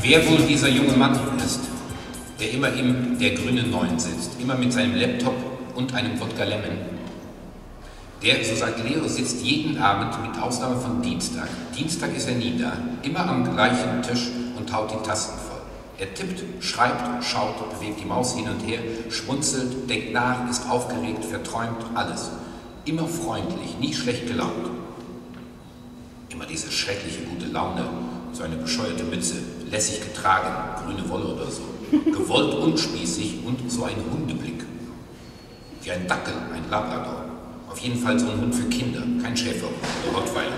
Wer wohl dieser junge Mann ist, der immer im der grünen Neun sitzt, immer mit seinem Laptop und einem Wodka Lemon. Der, so sagt Leo, sitzt jeden Abend, mit Ausnahme von Dienstag. Dienstag ist er nie da, immer am gleichen Tisch und haut die Tasten voll. Er tippt, schreibt, schaut, bewegt die Maus hin und her, schmunzelt, denkt nach, ist aufgeregt, verträumt, alles. Immer freundlich, nie schlecht gelaunt. Immer diese schreckliche gute Laune, so eine bescheuerte Mütze, lässig getragen, grüne Wolle oder so. Gewollt unspießig und so ein Hundeblick. Wie ein Dackel, ein Labrador. Auf jeden Fall so ein Hund für Kinder, kein Schäferhund oder Rottweiler.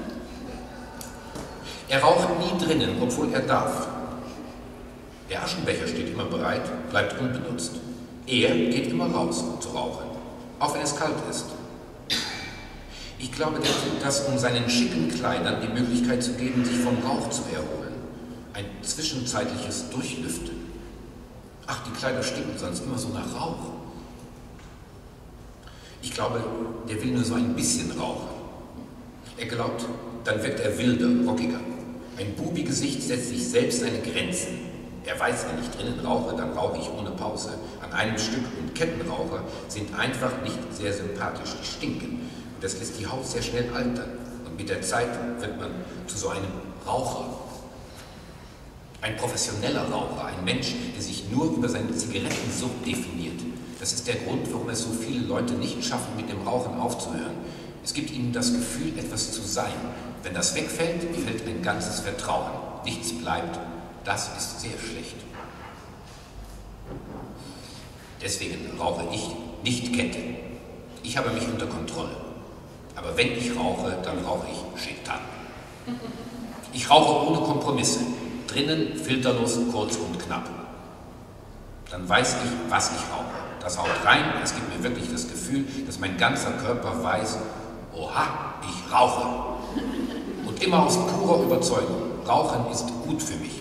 Er raucht nie drinnen, obwohl er darf. Der Aschenbecher steht immer bereit, bleibt unbenutzt. Er geht immer raus, um zu rauchen, auch wenn es kalt ist. Ich glaube, der tut das, um seinen schicken Kleidern die Möglichkeit zu geben, sich vom Rauch zu erholen. Ein zwischenzeitliches Durchlüften. Ach, die Kleider stinken sonst immer so nach Rauch. Ich glaube, der will nur so ein bisschen rauchen. Er glaubt, dann wird er wilder, rockiger. Ein Bubi-Gesicht setzt sich selbst seine Grenzen. Er weiß, wenn ich drinnen rauche, dann rauche ich ohne Pause, an einem Stück. Und Kettenraucher sind einfach nicht sehr sympathisch, die stinken. Und das lässt die Haut sehr schnell altern. Und mit der Zeit wird man zu so einem Raucher. Ein professioneller Raucher, ein Mensch, der sich nur über seine Zigarettensucht definiert. Das ist der Grund, warum es so viele Leute nicht schaffen, mit dem Rauchen aufzuhören. Es gibt ihnen das Gefühl, etwas zu sein. Wenn das wegfällt, fällt ein ganzes Vertrauen. Nichts bleibt. Das ist sehr schlecht. Deswegen rauche ich nicht Kette. Ich habe mich unter Kontrolle. Aber wenn ich rauche, dann rauche ich Schetan. Ich rauche ohne Kompromisse. Drinnen, filterlos, kurz und knapp. Dann weiß ich, was ich rauche. Das haut rein, es gibt mir wirklich das Gefühl, dass mein ganzer Körper weiß, oha, ich rauche. Und immer aus purer Überzeugung, Rauchen ist gut für mich.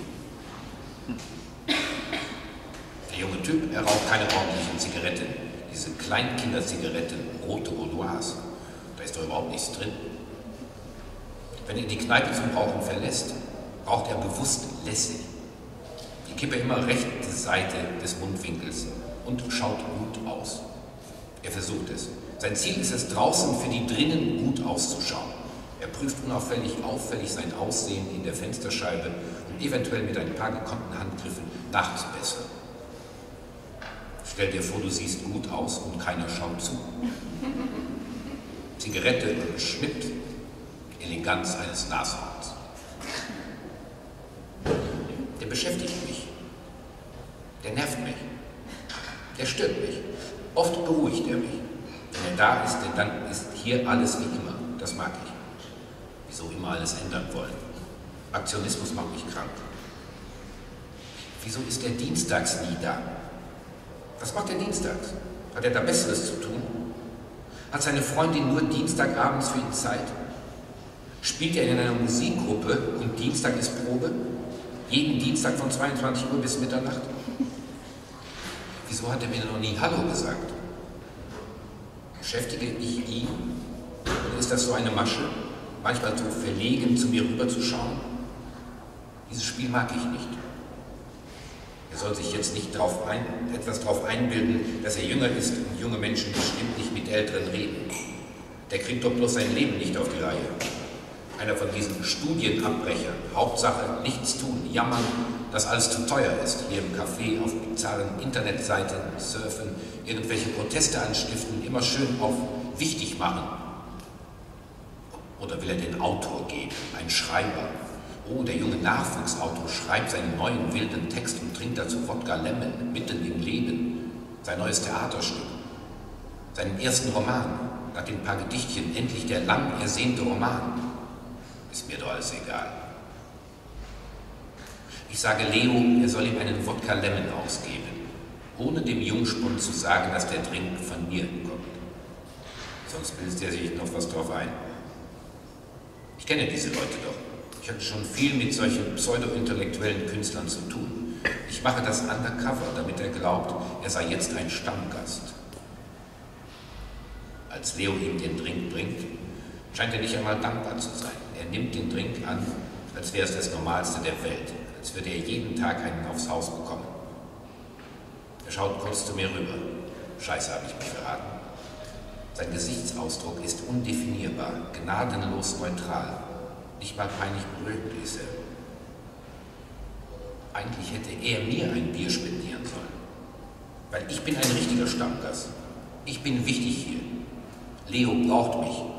Der junge Typ, er raucht keine ordentlichen Zigaretten. Diese Kleinkinderzigaretten, rote Gauloise, da ist doch überhaupt nichts drin. Wenn er die Kneipe zum Rauchen verlässt, raucht er bewusst lässig. Die Kippe immer rechte Seite des Mundwinkels und schaut gut aus. Er versucht es. Sein Ziel ist es, draußen für die drinnen gut auszuschauen. Er prüft auffällig sein Aussehen in der Fensterscheibe, um eventuell mit ein paar gekonnten Handgriffen nachzubessern. Stell dir vor, du siehst gut aus und keiner schaut zu. Zigarette und Schnitt, Eleganz eines Nashorns. Der beschäftigt mich. Der nervt mich. Der stört mich. Oft beruhigt er mich. Wenn er da ist, denn dann ist hier alles wie immer. Das mag ich. Wieso immer alles ändern wollen? Aktionismus macht mich krank. Wieso ist er dienstags nie da? Was macht er dienstags? Hat er da Besseres zu tun? Hat seine Freundin nur Dienstagabends für ihn Zeit? Spielt er in einer Musikgruppe und Dienstag ist Probe? Jeden Dienstag von 22 Uhr bis Mitternacht? Wieso hat er mir noch nie Hallo gesagt? Beschäftige ich ihn? Oder ist das so eine Masche? Manchmal so verlegen, zu mir rüberzuschauen? Dieses Spiel mag ich nicht. Er soll sich jetzt nicht etwas darauf einbilden, dass er jünger ist und junge Menschen bestimmt nicht mit Älteren reden. Der kriegt doch bloß sein Leben nicht auf die Reihe. Einer von diesen Studienabbrechern, Hauptsache nichts tun, jammern, dass alles zu teuer ist, hier im Café, auf bizarren Internetseiten surfen, irgendwelche Proteste anstiften, immer schön auf wichtig machen. Oder will er den Autor geben, ein Schreiber? Oh, der junge Nachwuchsautor schreibt seinen neuen wilden Text und trinkt dazu Wodka Lemon, mitten im Leben. Sein neues Theaterstück, seinen ersten Roman, nach den paar Gedichtchen, endlich der lang ersehnte Roman. Ist mir doch alles egal. Ich sage Leo, er soll ihm einen Wodka Lemon ausgeben, ohne dem Jungspund zu sagen, dass der Drink von mir kommt. Sonst bildet er sich noch was drauf ein. Ich kenne diese Leute doch. Ich hatte schon viel mit solchen pseudo-intellektuellen Künstlern zu tun. Ich mache das undercover, damit er glaubt, er sei jetzt ein Stammgast. Als Leo ihm den Drink bringt, scheint er nicht einmal dankbar zu sein. Er nimmt den Drink an, als wäre es das Normalste der Welt, als würde er jeden Tag einen aufs Haus bekommen. Er schaut kurz zu mir rüber. Scheiße, habe ich mich verraten. Sein Gesichtsausdruck ist undefinierbar, gnadenlos neutral. Nicht mal peinlich berührt ist er. Eigentlich hätte er mir ein Bier spendieren sollen. Weil ich bin ein richtiger Stammgast. Ich bin wichtig hier. Leo braucht mich.